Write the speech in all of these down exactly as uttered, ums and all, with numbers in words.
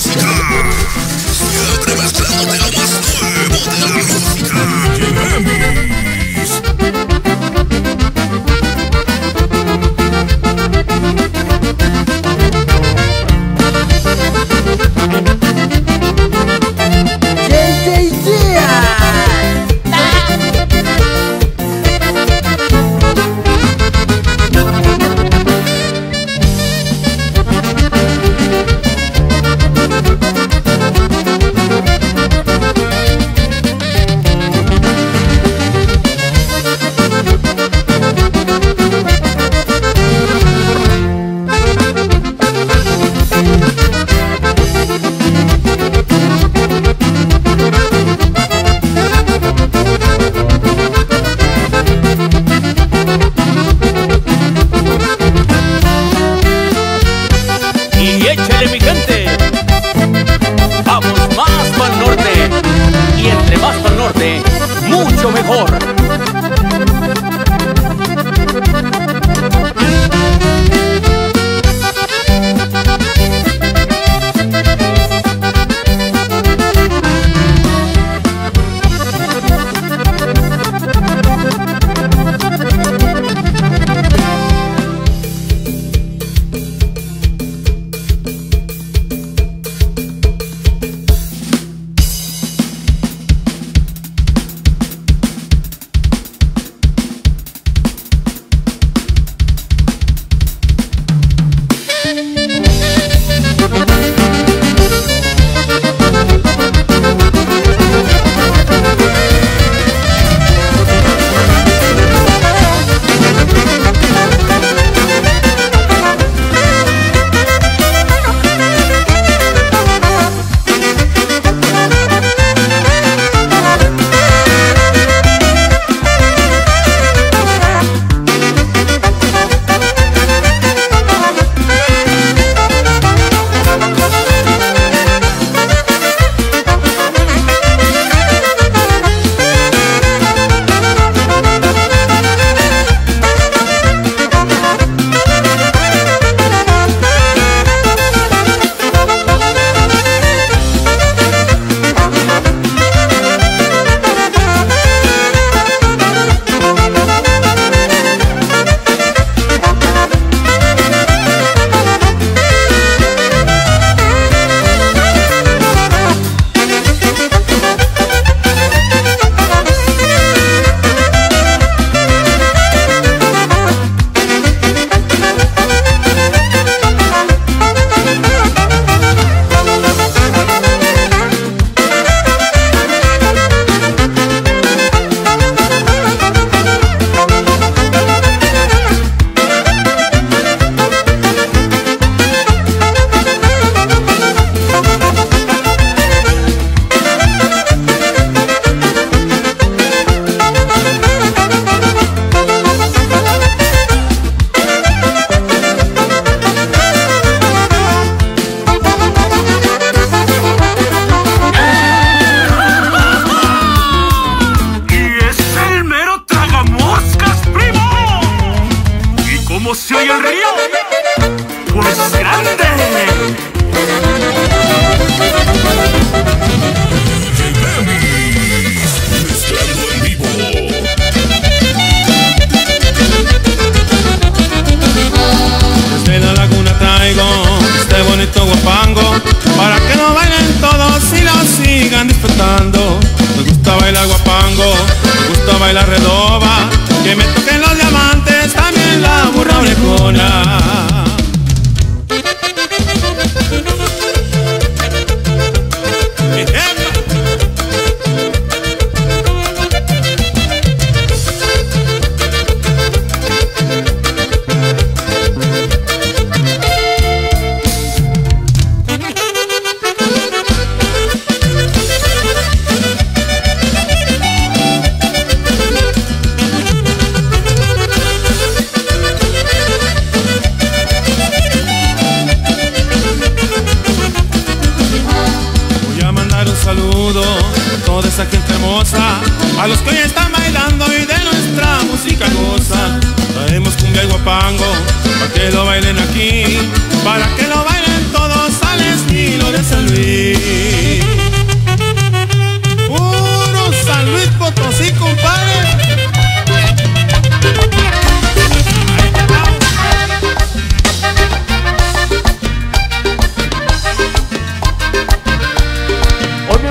música. Siempre mezclándote lo más nuevo de la música. Mucho mejor. ¿Se oye el río? ¡Pues grande! Mezclando en vivo. Desde la laguna traigo este bonito guapango para que lo bailen todos y lo sigan disfrutando. Me gusta bailar guapango, me gusta bailar redoba, que me toquen los diamantes, también la burra orejona. Saludo a toda esa gente hermosa, a los que hoy están bailando y de nuestra música gozan. Traemos cumbia y guapango para que lo bailen aquí, para que lo bailen todos al estilo de San Luis.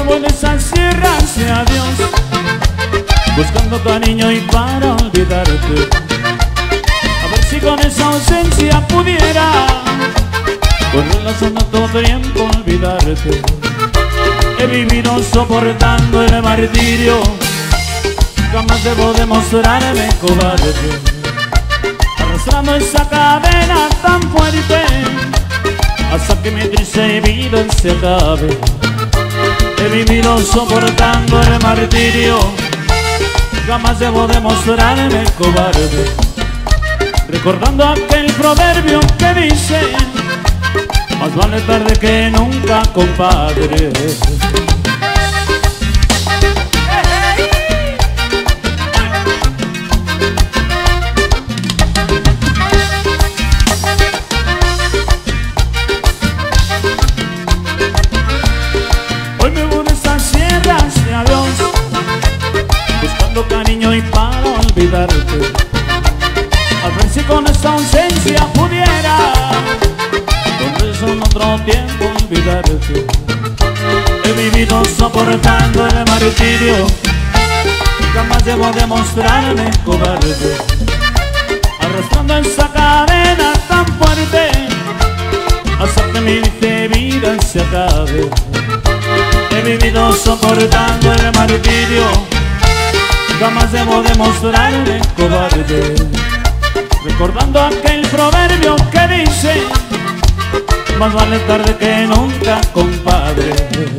voy de esa sierra hacia Dios, buscando cariño y para olvidarte. A ver si con esa ausencia pudiera, con relación a todo tiempo olvidarte. He vivido soportando el martirio, jamás debo demostrarme cobarde, arrastrando esa cadena tan fuerte hasta que mi triste vida se acabe. He vivido soportando el martirio, jamás debo demostrarme cobarde, recordando aquel proverbio que dice: más vale tarde que nunca, compadre. Hoy me voy de esta sierra hacia Dios, buscando cariño y para olvidarte. A ver si con esta ausencia pudiera, con eso en otro tiempo olvidarte. He vivido soportando el martirio, jamás debo demostrarme cobarde, arrastrando esa cadena tan fuerte hasta que mi vida se acabe. He vivido soportando el martirio, jamás debo demostrarme cobarde, recordando aquel proverbio que dice: más vale tarde que nunca, compadre.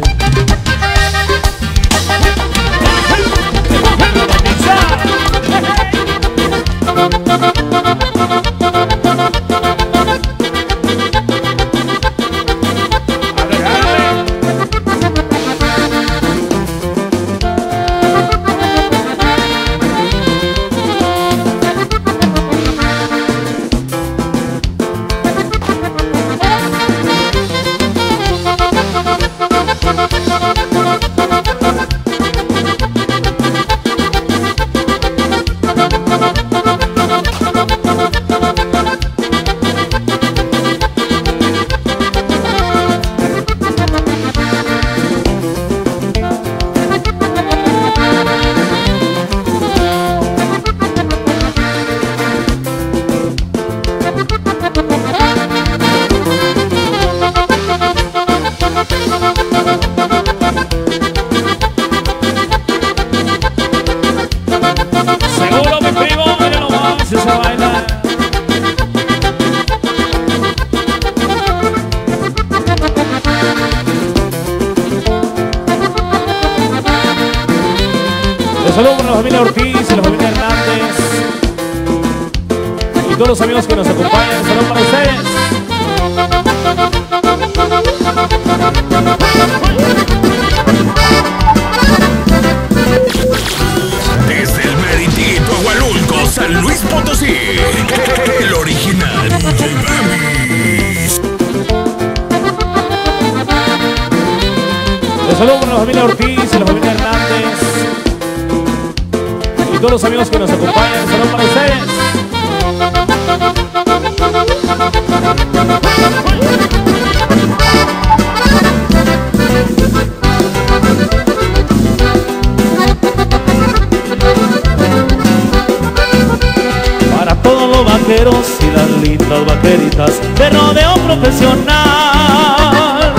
Seguro mi primo, mira nomás esa vaina. Les saludo para la familia Ortiz y la familia Hernández y todos los amigos que nos acompañan. Saludos para ustedes. Desde el meritito Agualulco, San Luis Potosí, el original D J Mamis. Les saludo para la familia Ortiz y la familia Hernández y todos los amigos que nos acompañan. Saludos para ustedes. Para todos los vaqueros y las lindas vaqueritas de rodeo profesional,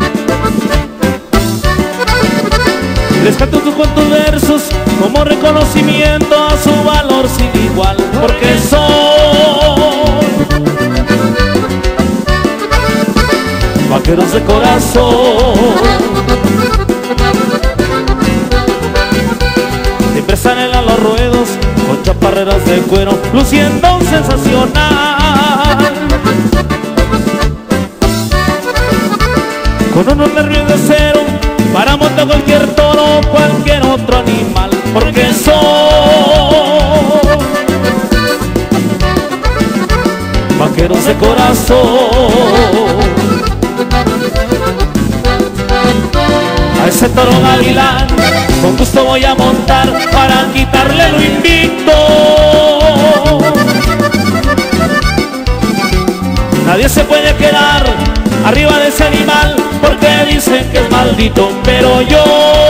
les canto tus cuantos versos como reconocimiento a su valor sin igual, porque son vaqueros de corazón. Siempre salen a los ruedos con chaparreras de cuero, luciendo sensacional, con unos nervios de acero para montar cualquier toro, cualquier otro animal, porque son vaqueros de corazón. A ese toro gavilán con gusto voy a montar para quitarle lo invicto. Nadie se puede quedar arriba de ese animal porque dicen que es más maldito, pero yo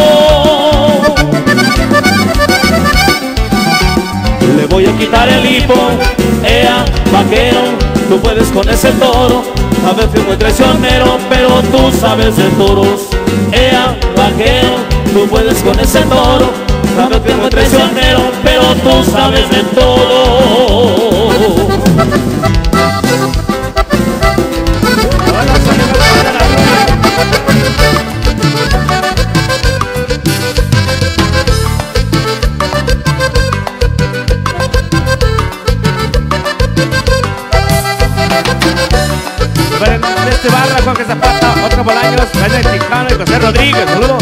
le voy a quitar el hipo. Ea, vaquero, tú puedes con ese toro. Sabes que es muy traicionero, pero tú sabes de toros. Ea, vaquero, tú puedes con ese toro. Sabes que es muy traicionero, pero tú sabes de todo. De este barra, Jorge Zapata, Oscar Bolaños, Daniel Chicano y José Rodríguez. Saludos.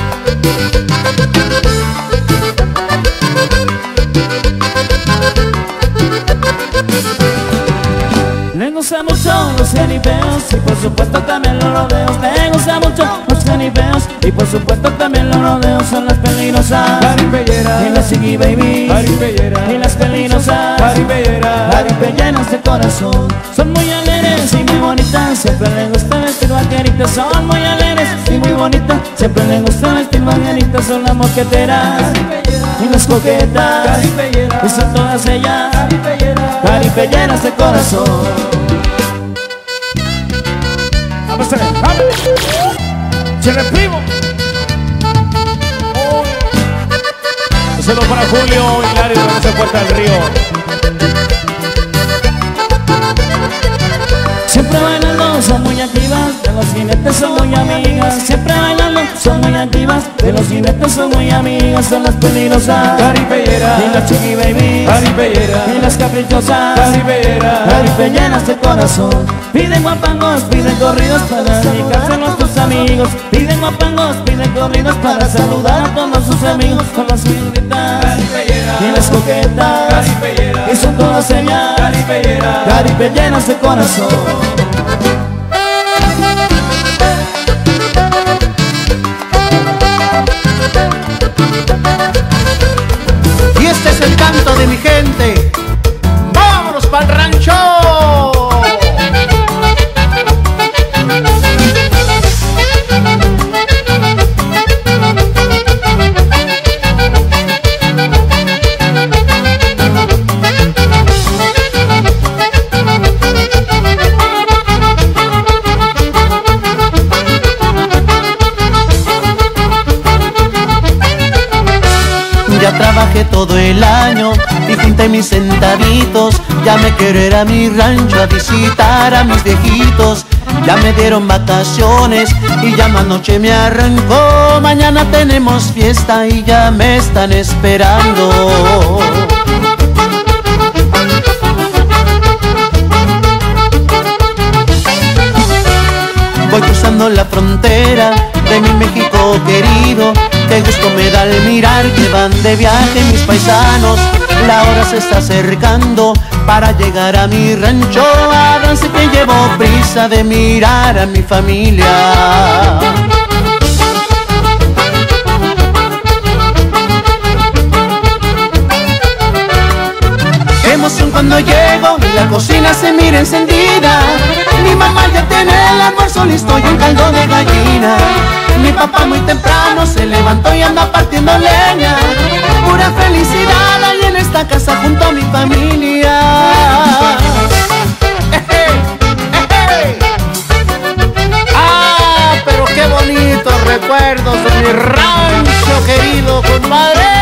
Me gusta mucho los jaripeos y por supuesto también los rodeos. Me gusta mucho los jaripeos y por supuesto también los rodeos. Son las peligrosas Jaripelleras, y las Chiqui Baby, jaripelleras, y las peligrosas jaripelleras, jaripelleras de corazón. Son muy alegres y muy bonitas, siempre les gusta vestir vaqueritas. Son muy alegres y muy bonitas, siempre les gusta vestir vaqueritas. Son las mosqueteras y las coquetas, jaripelleras, y son todas ellas jaripelleras, jaripelleras de corazón. Vamos a ver, vamos. ¡Chile primo! Un saludo para Julio Hilario de esa Puerta del Río. Siempre bailando, son muy activas, de los jinetes son muy amigas. Siempre bailando, son muy activas, de los jinetes son muy amigas. Son las peligrosas, Jaripelleras, y las Chiqui Baby, jaripelleras, y las caprichosas, jaripelleras, jaripelleras de corazón. Piden guapangos, piden corridos para dedicarse a nuestros amigos. Piden guapangos, piden corridos para saludar a todos sus amigos. Con las señoritas jaripelleras, y las coquetas, jaripelleras, y son todas ellas jaripelleras, jaripelleras de corazón. Y este es el canto de mi gente. ¡Vámonos pa'l rancho! Ya trabajé todo el año y junté mis centavitos. Ya me quiero ir a mi rancho a visitar a mis viejitos. Ya me dieron vacaciones y ya más noche me arrancó. Mañana tenemos fiesta y ya me están esperando. Voy cruzando la frontera de mi México querido. Qué gusto me da al mirar que van de viaje mis paisanos. La hora se está acercando para llegar a mi rancho. Avance que llevo prisa de mirar a mi familia. Qué emoción cuando llego y la cocina se mira encendida. Mi mamá ya tiene el almuerzo listo y un caldo de gallina. Mi papá muy temprano se levantó y anda partiendo leña. Pura felicidad hay en esta casa junto a mi familia. Ah, pero qué bonitos recuerdos de mi rancho querido, compadre.